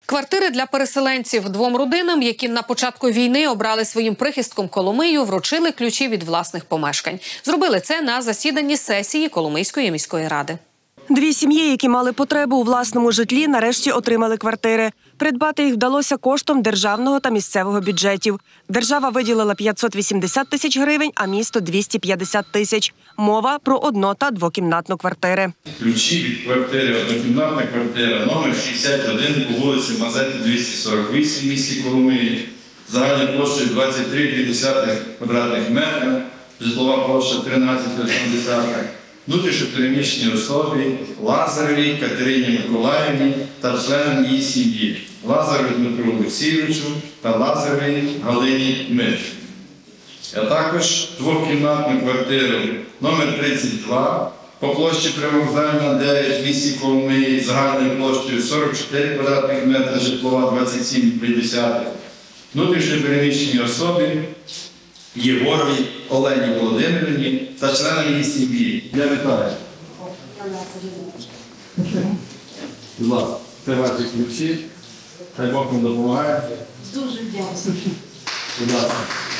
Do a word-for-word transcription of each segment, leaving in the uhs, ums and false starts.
Квартири для переселенців двом родинам, які на початку війни обрали своїм прихистком Коломию, вручили ключі від власних помешкань. Зробили це на засіданні сесії Коломийської міської ради. Дві сім'ї, які мали потребу у власному житлі, нарешті отримали квартири. Придбати їх вдалося коштом державного та місцевого бюджетів. Держава виділила п'ятсот вісімдесят тисяч гривень, а місто – двісті п'ятдесят тисяч. Мова про одно- та двокімнатну квартири. Ключі від квартири, однокімнатна квартира, номер шістдесят один по вулиці Мазепи, двісті сорок вісім в місті Коломиї, загальною площею двадцять три цілих дві десятих квадратних метра, житлова площа тринадцять цілих одна десята. Внутрішньопереміщеній особі Лазаревій Катерині Миколаївні та членам її сім'ї, Лазареві Дмитру Олексійовичу та Лазаревій Галині Дмитрівні. А також двокімнатну квартиру номер тридцять два по площі Привокзальна, дев'ять в місті Коломиї, загальною площею сорок чотири квадратних метри, житлова двадцять сім цілих дві десятих. Внутрішньопереміщеній особі Єгоровій Олені Володимирівні та членам її сім'ї. Я вітаю. Будь ласка, це ваші ключі. Хай Бог вам допомагає. Дуже дякую. Будь ласка.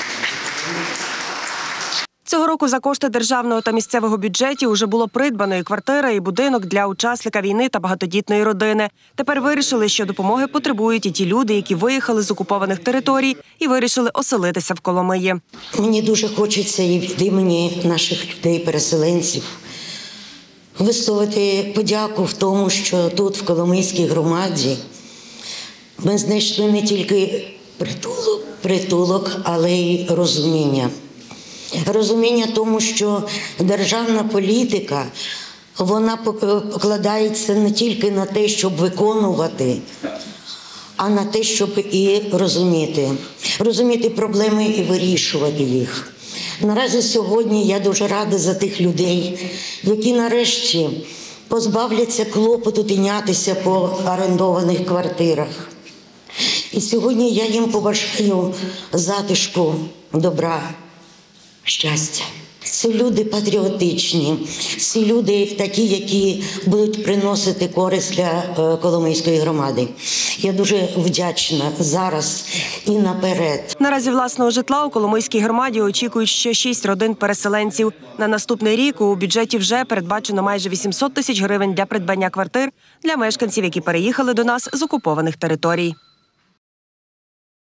Цього року за кошти державного та місцевого бюджетів уже було придбано і квартира, і будинок для учасника війни та багатодітної родини. Тепер вирішили, що допомоги потребують і ті люди, які виїхали з окупованих територій і вирішили оселитися в Коломиї. Мені дуже хочеться і від імені наших людей-переселенців висловити подяку в тому, що тут, в Коломийській громаді, ми знайшли не тільки притулок, притулок, але й розуміння. Розуміння тому, що державна політика, вона покладається не тільки на те, щоб виконувати, а на те, щоб і розуміти. Розуміти проблеми і вирішувати їх. Наразі сьогодні я дуже рада за тих людей, які нарешті позбавляться клопоту тинятися по орендованих квартирах. І сьогодні я їм побажаю затишку, добра, щастя. Це люди патріотичні, це люди такі, які будуть приносити користь для Коломийської громади. Я дуже вдячна зараз і наперед. Наразі власного житла у Коломийській громаді очікують ще шість родин-переселенців. На наступний рік у бюджеті вже передбачено майже вісімсот тисяч гривень для придбання квартир для мешканців, які переїхали до нас з окупованих територій.